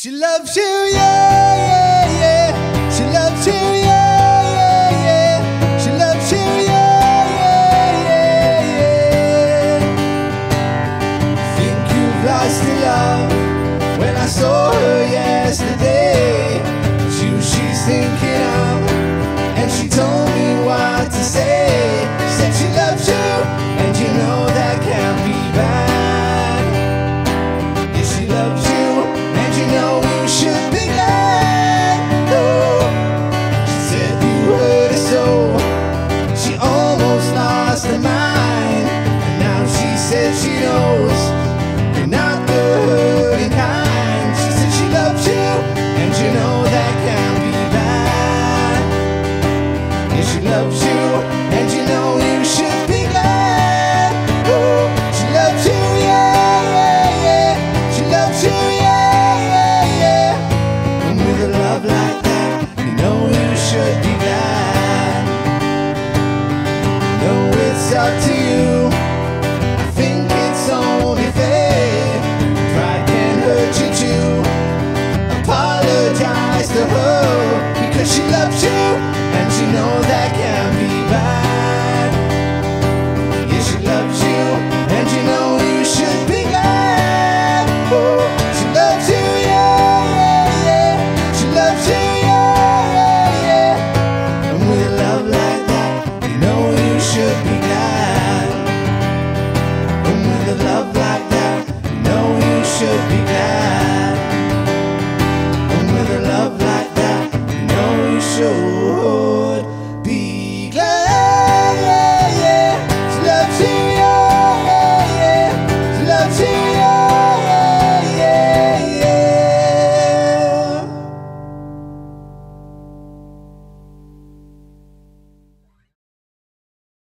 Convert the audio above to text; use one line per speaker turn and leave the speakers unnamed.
She loves you, yeah, yeah, yeah. She loves you, yeah, yeah, yeah. She loves you, yeah, yeah, yeah, yeah. Think you've lost your love when I saw her yesterday.